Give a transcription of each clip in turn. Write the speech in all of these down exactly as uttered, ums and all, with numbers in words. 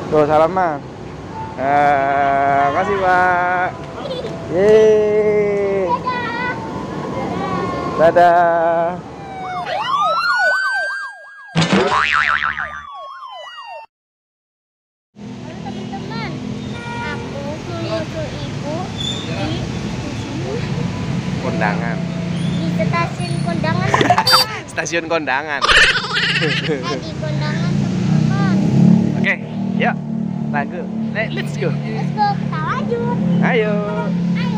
Tuh salaman. Eh, kasih Pak. Yeay. Dadah. Teman-teman, aku menyusul ibu di Kondangan. di stasiun kondangan. Stasiun kondangan. Lagi kondangan teman-teman. Oke, yuk. Lagu. Let's go. Let's go, kita lanjut. Ayo. Ayo.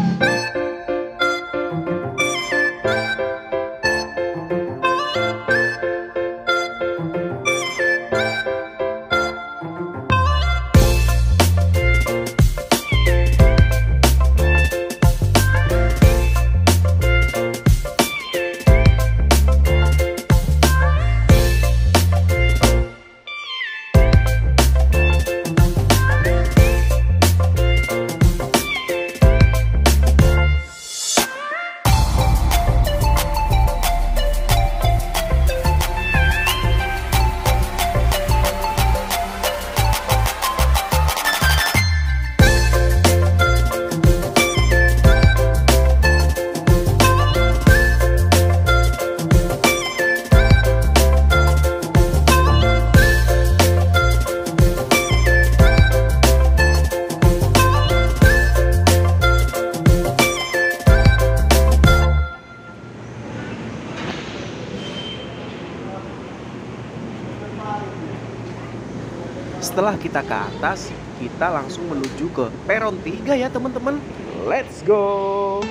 Setelah kita ke atas, kita langsung menuju ke peron tiga ya teman-teman. Let's go.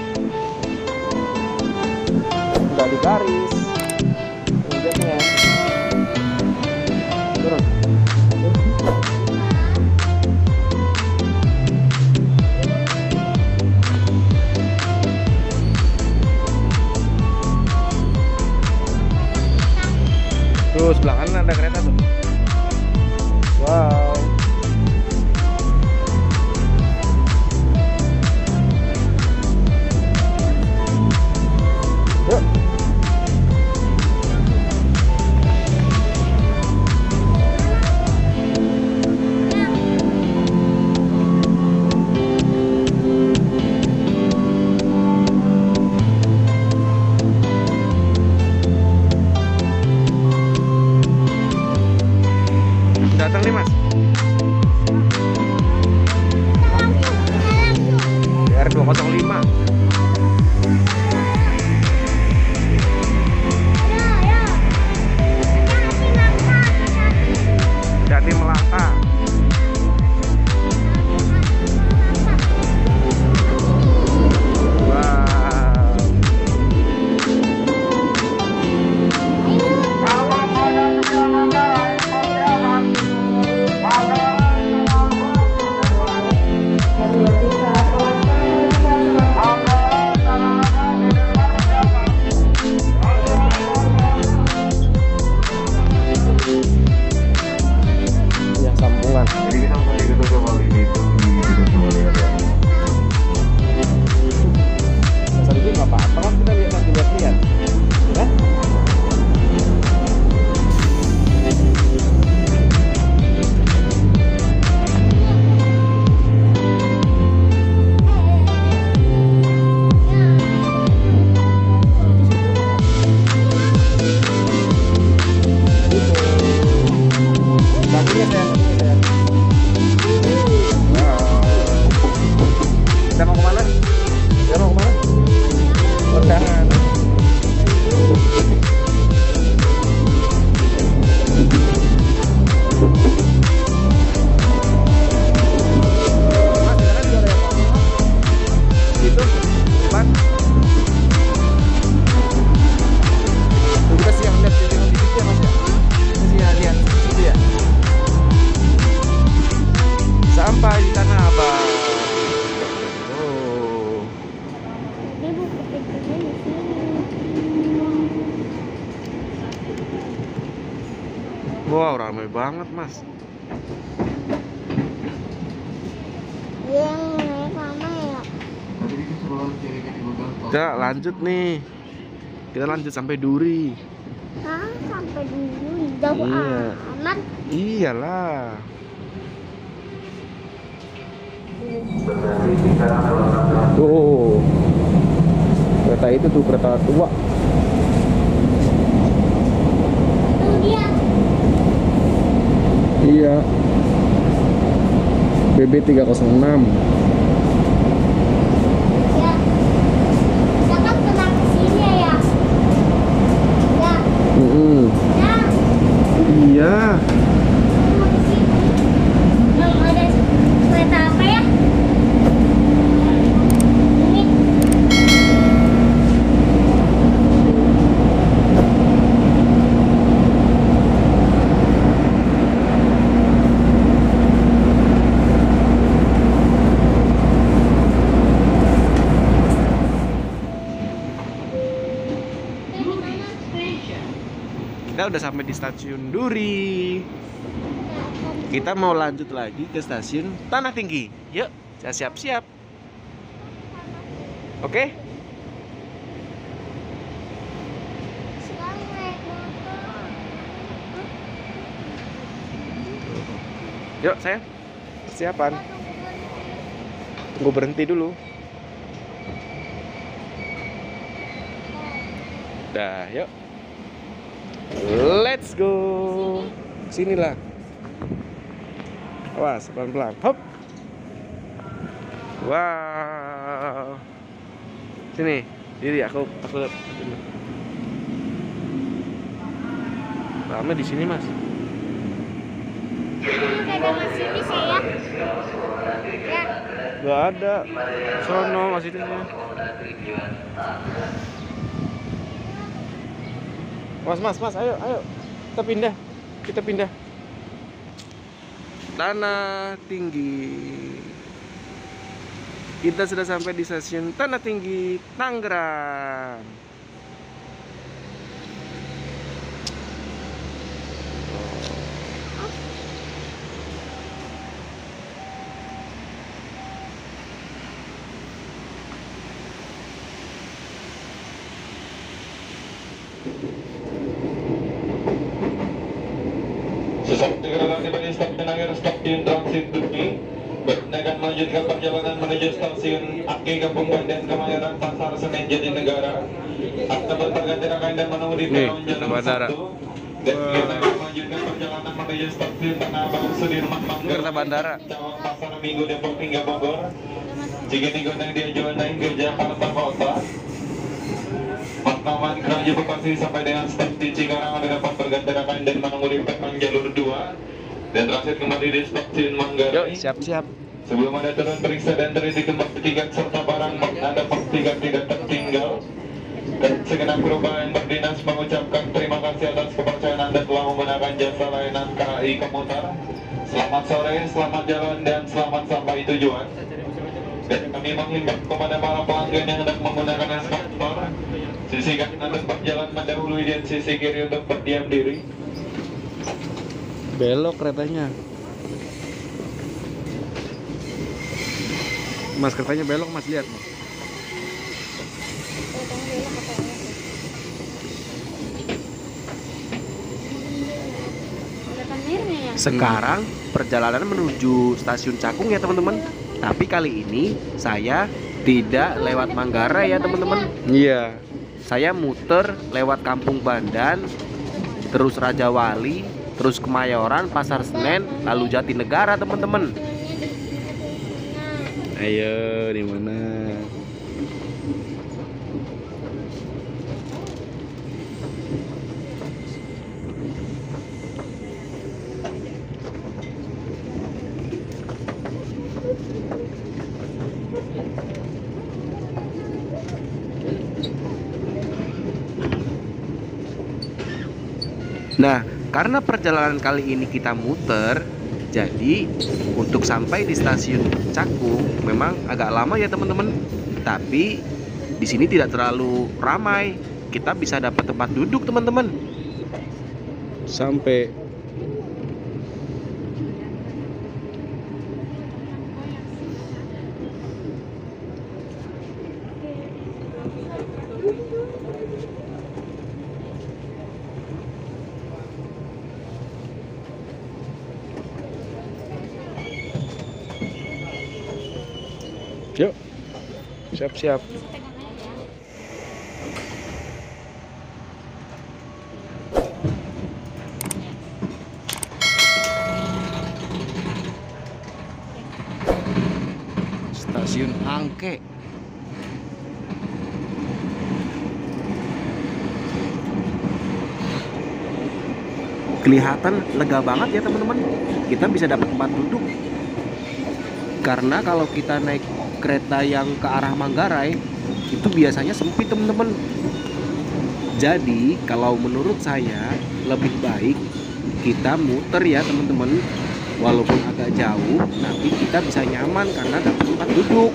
Udah di garis. Injaknya. Turun. Tuh sebelah kanan ada kereta tuh. Wow. Yuk. Datang nih mas. B R dua nol lima. Jadi Melaka. Wow, ramai banget, Mas. Yang naik lama ya. Udah, lanjut nih. Kita lanjut sampai Duri. Hah, sampai dulu jauh Iya. amat. Iyalah. Tuh, kereta itu tuh kereta tua. Tuh dia. Iya. B B tiga nol enam. Ya. Kita kan pernah kesini ya. Ya. Mm-mm. Ya. Iya. Mau kesini. Belum ada kereta apa ya? Ini. Ini gimana? Kita udah sampai di stasiun Duri. Kita mau lanjut lagi ke stasiun Tanah Tinggi. Yuk, saya siap-siap. Oke? Sekarang naik motor. Yuk, saya. Persiapan. Tunggu berhenti. Tunggu berhenti dulu. Dah, yuk. Let's go. Sinilah. Awas, pelan-pelan. Hop. Wow. Sini, diri aku aku lihat. Rame di sini, Mas. Ini ada masinis ya? Ya. Gak ada. Sono masinisnya. Mas, mas, mas, ayo, ayo. Kita pindah. Kita pindah. Tanah Tinggi. Kita sudah sampai di stasiun Tanah Tinggi, Tangerang. Sesampainya kereta tiba di stasiun akhir stasiun transit Duri, akan melanjutkan perjalanan menuju stasiun Aki Kampung Bandan Kemayoran Pasar Senen Jatinegara. Akan berganti rangkaian dan menunggu di Nih, peron kereta jalur bandara. satu. Dan kita akan melanjutkan perjalanan menuju stasiun Tanah Abang Sudirman Manggar. Kereta bandara. Cawang Pasar Minggu Depok hingga Bogor. Jika digonang dia jualan hingga Jakarta Kota. Pertama Keraji Bekasi sampai dengan stasiun Cikarang ada dapat berganti rangkaian dan menunggu di peron jalur dua. Dan transit kembali di stasiun Manggarai. Yuk, siap-siap. Sebelum Anda turun periksa dan teliti kembali tiket serta barang Anda pastikan tidak tertinggal. Dan segenap kru yang berdinas mengucapkan terima kasih atas kepercayaan Anda telah menggunakan jasa layanan K A I Komuter. Selamat sore, selamat jalan, dan selamat sampai tujuan. Dan kami menghimbau kepada para pelanggan yang hendak menggunakan eskalator, sisi kanan untuk berjalan mendahului dan sisi kiri untuk berdiam diri. Belok keretanya. Mas, keretanya belok, Mas, lihat, Mas. Sekarang perjalanan menuju stasiun Cakung ya, teman-teman. Tapi kali ini saya tidak lewat Manggarai ya, teman-teman. Iya. Saya muter lewat Kampung Bandan, terus Raja Wali, terus Kemayoran, Pasar Senen, lalu Jatinegara, teman-teman. Ayo, di mana? Nah, karena perjalanan kali ini kita muter, jadi untuk sampai di stasiun Cakung memang agak lama ya, teman-teman. Tapi di sini tidak terlalu ramai. Kita bisa dapat tempat duduk, teman-teman. Sampai Yuk. Siap-siap. Pegang aja ya. Stasiun Angke. Kelihatan lega banget ya teman-teman. Kita bisa dapat tempat duduk. Karena kalau kita naik kereta yang ke arah Manggarai itu biasanya sempit teman-teman. Jadi kalau menurut saya lebih baik kita muter ya teman-teman. Walaupun agak jauh, nanti kita bisa nyaman karena dapat tempat duduk.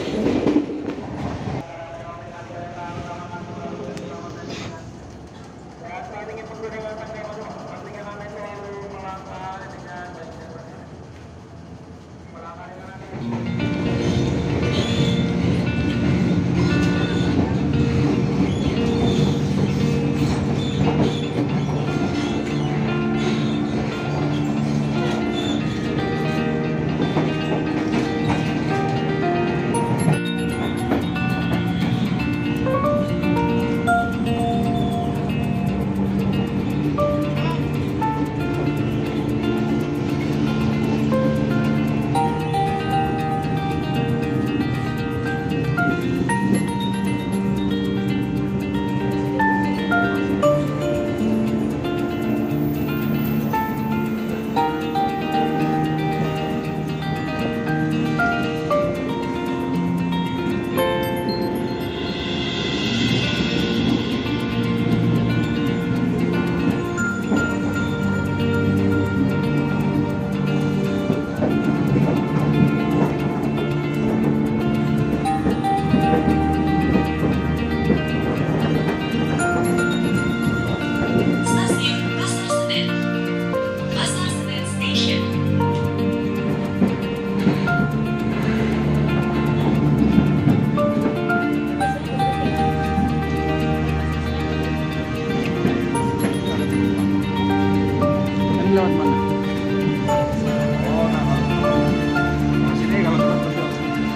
Lewat mana? Oh, nah, sini kalau lewat betul.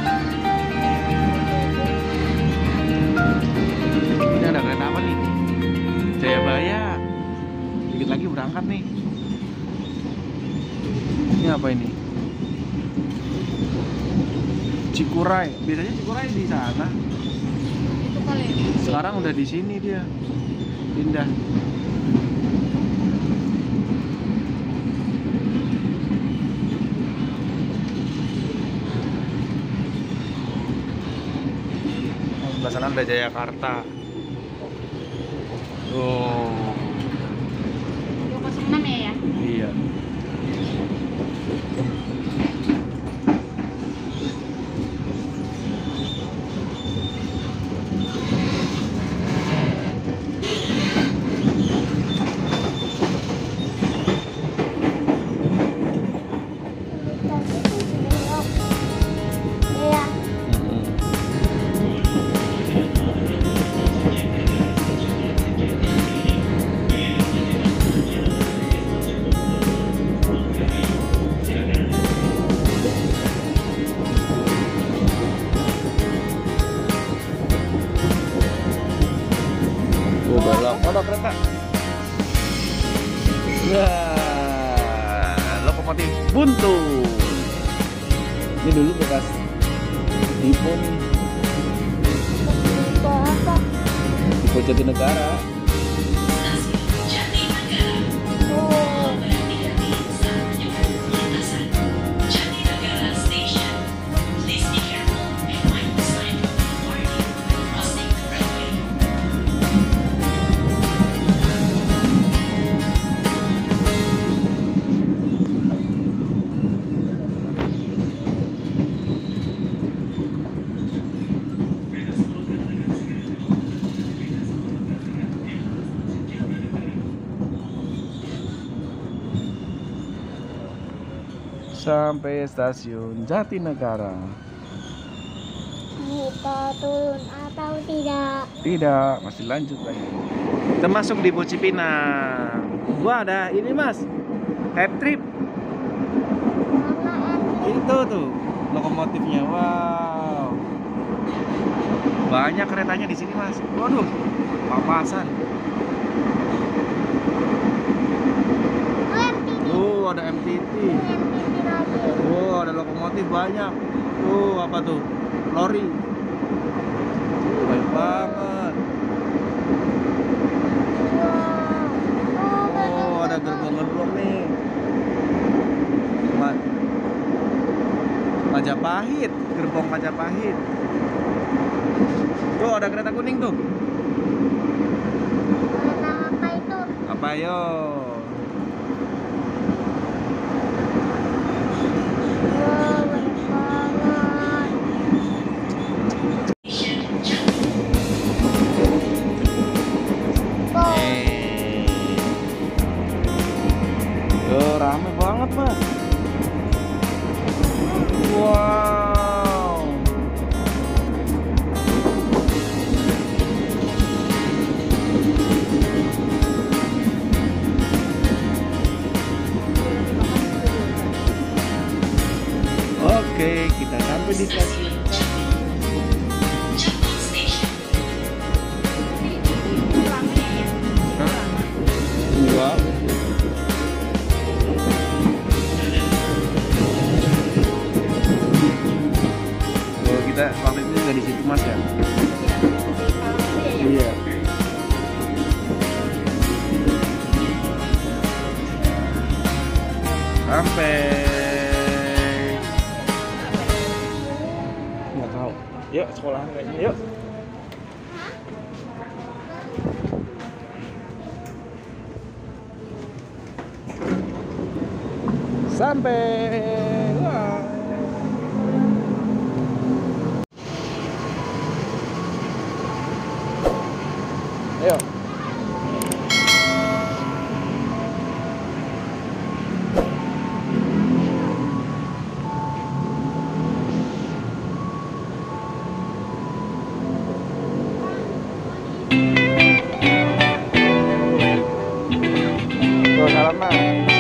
Ini ada kereta apa nih? Jayabaya. Dikit lagi berangkat nih. Ini apa ini? Cikuray. Biasanya Cikuray di sana. Itu kali. Sekarang udah di sini dia. Pindah. Sebelah sana ada Jayakarta. Oh, dua nol enam ya ya? iya. Iya. Oh, belok. Oh, ada kereta. Wah, lokomotif buntu. Ini dulu bekas Dipo nih. Itu apa? Dipo Jatinegara. Oh. Sampai stasiun Jatinegara. Kita turun atau tidak? Tidak, masih lanjut lagi. Kita masuk di Cipinang. Wah, ada ini mas, Hype Trip. Mana Itu tuh lokomotifnya. Wow. Banyak keretanya di sini, Mas. Waduh, papasan. Tuh, ada M T T. Oh, ada lokomotif banyak. Tuh, apa tuh? Lori. Banyak banget. Oh, ada gerbong-gerbong nih. Ma Majapahit, gerbong Majapahit. Tuh, ada kereta kuning tuh. Kereta apa itu? Apa yo? Wow, banyak banget. Oh, Tuh, rame banget, Mas. Wow. Oke, kita sampai di stasiun. Wow. Oh, kita waktu itu nggak di situ, Mas ya? Iya. Sampai. Nggak tahu. Yuk sekolah kayaknya. Yuk. Sampai. Wah. Ayo. Tuh, salaman.